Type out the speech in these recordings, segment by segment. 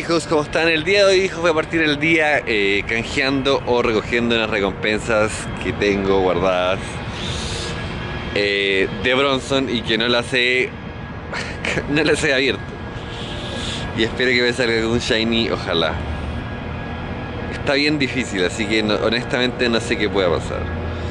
hijos, ¿cómo están? El día de hoy, hijos, voy a partir el día canjeando o recogiendo unas recompensas que tengo guardadas de Bronson y que no las he abierto. Y espero que me salga algún shiny, ojalá. Está bien difícil, así que honestamente no sé qué pueda pasar.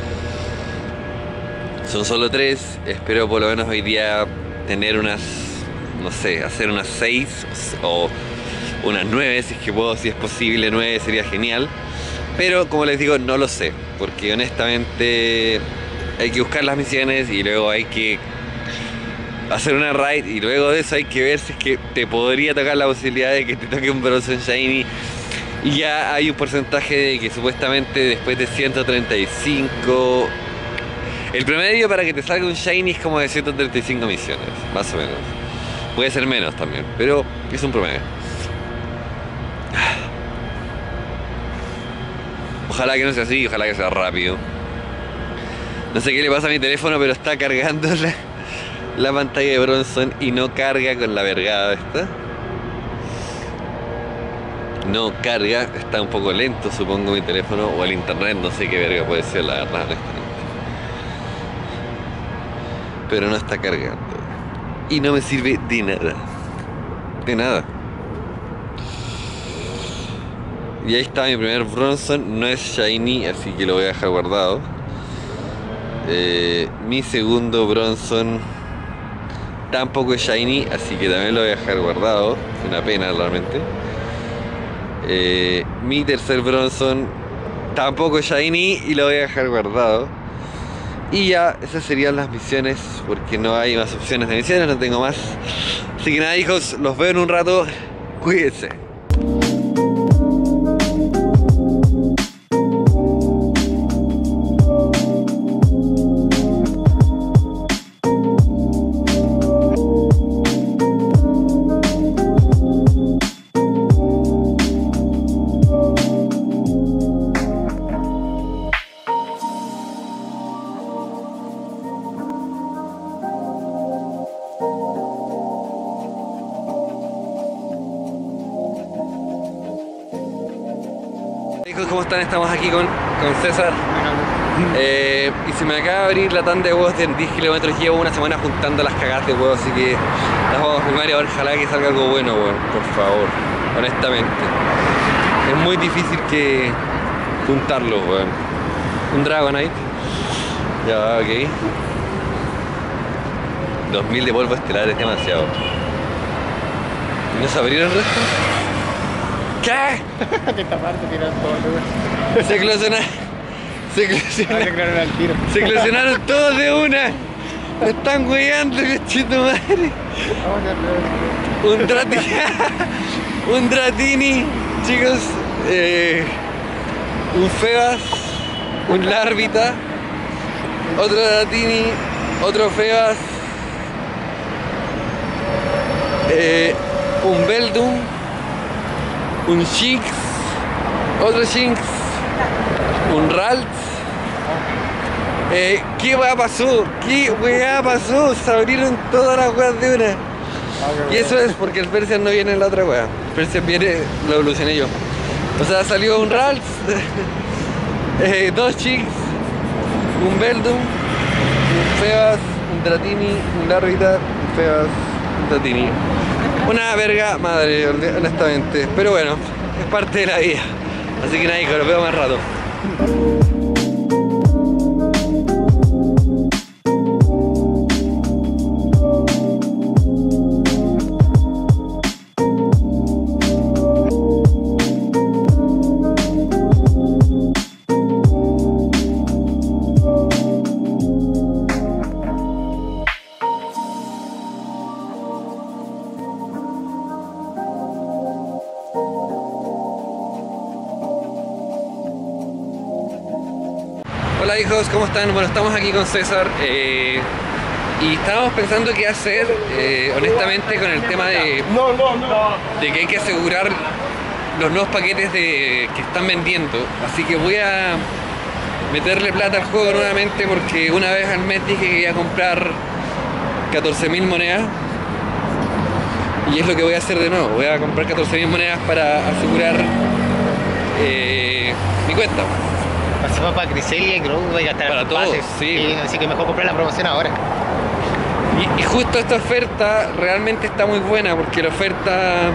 Son solo 3, espero por lo menos hoy día tener unas, no sé, hacer unas 6 o unas 9, si es que puedo, si es posible 9 sería genial. Pero como les digo, no lo sé, porque honestamente hay que buscar las misiones y luego hay que hacer una raid y luego de eso hay que ver si es que te podría tocar la posibilidad de que te toque un Bronson Shiny. Y ya hay un porcentaje de que supuestamente después de 135... El promedio para que te salga un Shiny es como de 135 misiones, más o menos. Puede ser menos también, pero es un promedio. Ojalá que no sea así, ojalá que sea rápido. No sé qué le pasa a mi teléfono, pero está cargando la pantalla de Bronson y no carga con la vergada esta. No carga, está un poco lento supongo mi teléfono o el internet, no sé qué verga puede ser la verdad, honestamente. Pero no está cargando y no me sirve de nada. De nada. Y ahí está mi primer Bronson, no es shiny, así que lo voy a dejar guardado. Mi segundo Bronson tampoco es shiny, así que también lo voy a dejar guardado. Una pena realmente. Mi tercer Bronson tampoco es shiny y lo voy a dejar guardado. Y ya, esas serían las misiones, porque no hay más opciones de misiones, no tengo más. Así que nada, hijos, los veo en un rato. Cuídense. ¿Cómo están? Estamos aquí con César y se me acaba de abrir la tanda de huevos de 10 kilómetros. Llevo una semana juntando las cagadas de huevos, así que las vamos a filmar y ahora ojalá que salga algo bueno, bueno, por favor, honestamente. Es muy difícil que juntarlos, weón. Un Dragonite. Ya, ok. 2000 de polvo estelar es demasiado. ¿No se abrieron el resto? ¿Qué? Se eclosionaron. Se eclosionaron todos de una. Me están hueando, cachito madre. Un Dratini, chicos. Un Febas. Un Larvita. Otro Dratini. Otro Febas. Un Beldum. Un Shinx, otro Shinx, un Ralts. ¿Qué weá pasó? ¿Qué weá pasó? Se abrieron todas las weas de una. Y eso es porque el Persian no viene en la otra wea. El Persian viene, lo evolucioné yo. O sea, salió un Ralts, 2 Shinx, un Beldum, un Febas, un Dratini, un Larvita, un Febas, un Dratini. Una verga madre, honestamente. Pero bueno, es parte de la vida. Así que nada, hijo, los veo más rato. Hola hijos, ¿cómo están? Bueno, estamos aquí con César y estábamos pensando qué hacer, honestamente, con el tema de que hay que asegurar los nuevos paquetes que están vendiendo. Así que voy a meterle plata al juego nuevamente porque una vez al mes dije que iba a comprar 14.000 monedas Y es lo que voy a hacer de nuevo. Voy a comprar 14.000 monedas para asegurar mi cuenta. Pasamos para Criselia y creo que voy a gastar Para todos, pases. sí. Así que mejor comprar la promoción ahora. Y justo esta oferta realmente está muy buena porque la oferta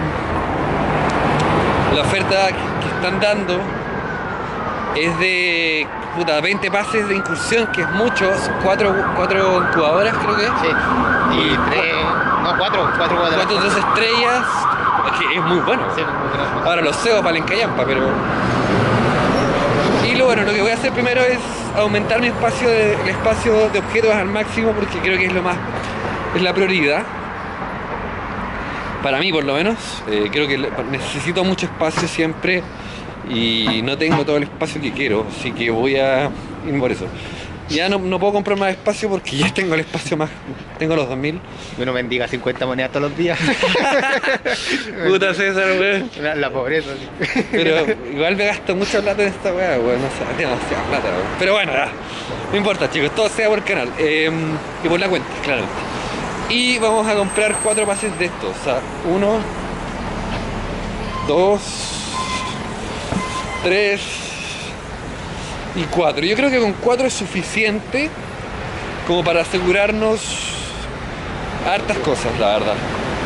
que están dando es de 20 pases de incursión, que es mucho, 4 incubadoras creo que. Sí. Y 4 cuadras. 2 estrellas, es que es muy bueno. Sí, muy bueno. Ahora los cebo para el encallampa, pero... Y lo que voy a hacer primero es aumentar el espacio de objetos al máximo, porque creo que es la prioridad. Para mí por lo menos. Creo que necesito mucho espacio siempre y no tengo todo el espacio que quiero, así que voy a ir por eso. Ya no puedo comprar más espacio porque ya tengo el espacio más, tengo los 2000. Uno mendiga 50 monedas todos los días. Puta César, weón. La pobreza, sí. Pero igual me gasto mucha plata en esta weá, weón, no sé, demasiada plata, weón. Pero bueno, ya, no importa chicos, todo sea por canal y por la cuenta, claramente. Y vamos a comprar 4 pases de estos, o sea, 1, 2, 3 y 4. Yo creo que con 4 es suficiente como para asegurarnos hartas cosas, la verdad.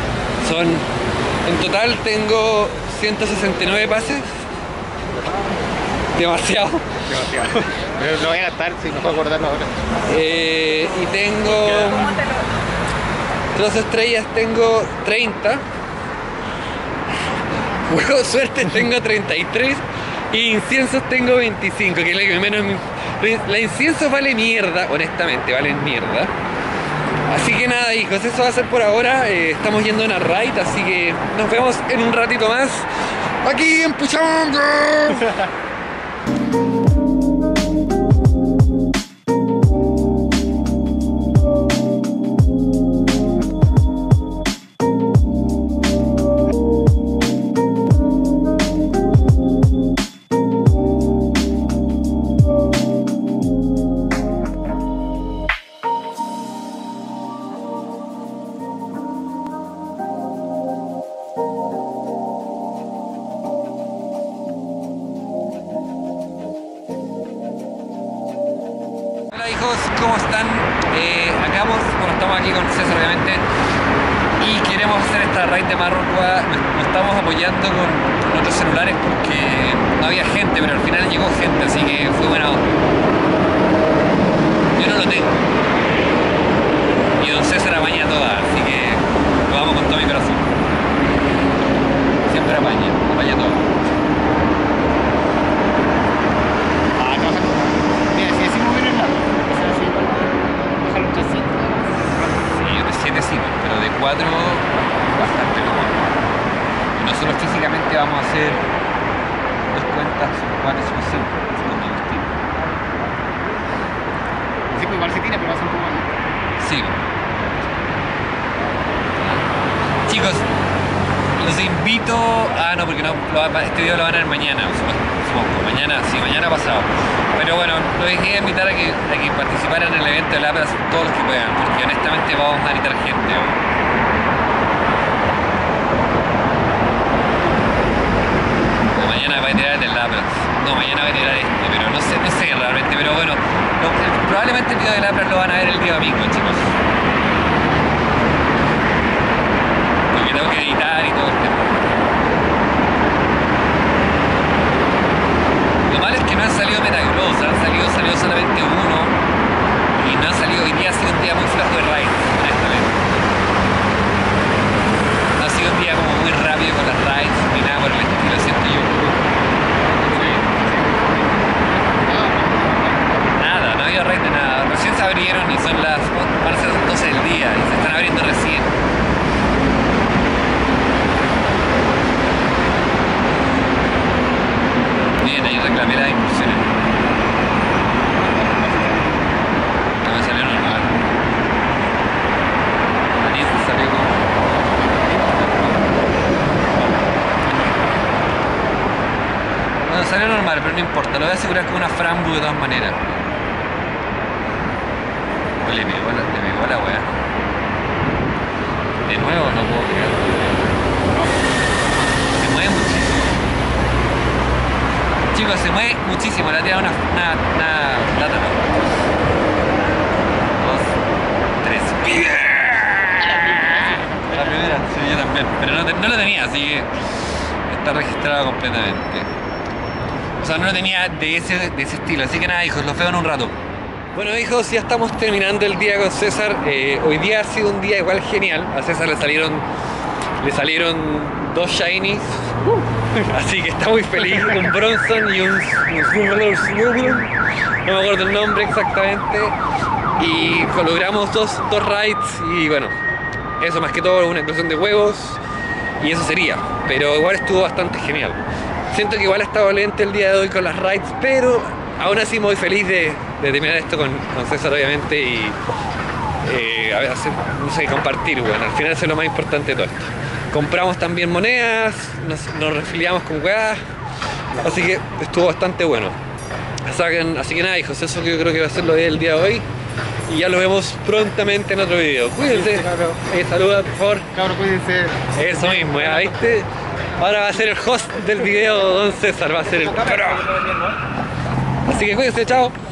En total tengo 169 pases. Demasiado. Pero lo voy a gastar, si no puedo acordarlo ahora. Y tengo 2 estrellas, tengo 30. Juego suerte tengo 33. Y inciensos tengo 25, que es la que menos... La incienso vale mierda, honestamente, valen mierda. Así que nada hijos, eso va a ser por ahora. Estamos yendo a una raid, así que nos vemos en un ratito más aquí en Puchanga. Hola hijos, ¿cómo están? Estamos aquí con César obviamente y queremos hacer esta raid de Marrocua. Nos estamos apoyando con nuestros celulares porque no había gente, pero al final llegó gente, así que fue buena onda. Yo no lo tengo y don César apaña toda, así que lo vamos con todo mi corazón. Siempre apaña todo. Mira, si decimos bien el lado, o sea, si igual dejar un 300. Sí, de 7 sí, pero de 4 bastante mejor. Y nosotros físicamente vamos a hacer 2 cuentas, 4 y 5 con combustible. Sí, pues igual se tira, pero va a ser un poco más. Sí. Chicos, los invito a... No, porque este video lo van a ver mañana, supongo. Mañana pasado. Pero bueno, los dejé invitar a que participaran en el evento de Lapras todos los que puedan, porque honestamente vamos a necesitar gente. Mañana va a tirar el Lapras. No, mañana va a tirar este, pero no sé realmente, pero bueno, probablemente el video de Lapras lo van a ver el día domingo, chicos. Porque tengo que editar y todo el tema. Lo malo es que no han salido Metagross, salió solamente uno y no ha salido. Hoy día ha sido un día muy flojo de raid, honestamente. No ha sido un día como muy rápido con las raids ni nada por el estilo, siento yo. Nada, no había raid de nada. Recién se abrieron y van a ser las 12 del día y se están abriendo recién. Bien, ahí reclamé las incursiones. No me salió normal. Anís salió como... Bueno, salió normal, pero no importa. Lo voy a asegurar con una frambu de todas maneras. Le pegó la weá. De nuevo no puedo creer. pero se mueve muchísimo, le ha tirado una plata. 2, 3. La primera, sí, yo también, pero no lo tenía, así que está registrado completamente. O sea, no lo tenía de ese estilo, así que nada, hijos, los veo en un rato. Bueno, hijos, ya estamos terminando el día con César. Hoy día ha sido un día igual genial. A César le salieron 2 shinies, así que está muy feliz. Un Bronson y un no me acuerdo el nombre exactamente. Y logramos dos raids y bueno, eso más que todo una explosión de huevos y eso sería. Pero igual estuvo bastante genial. Siento que igual ha estado lento el día de hoy con las raids, pero aún así muy feliz de terminar esto con César, obviamente, y hacer, no sé, compartir, bueno, al final eso es lo más importante de todo esto. Compramos también monedas, nos refiliamos con weas, así que estuvo bastante bueno. Así que nada, hijos, eso que yo creo que va a ser lo del día de hoy. Y ya lo vemos prontamente en otro video. Cuídense. Saluda, por favor. Cabros, cuídense. Eso mismo, ya viste. Ahora va a ser el host del video, don César, va a ser el... Así que cuídense, chao.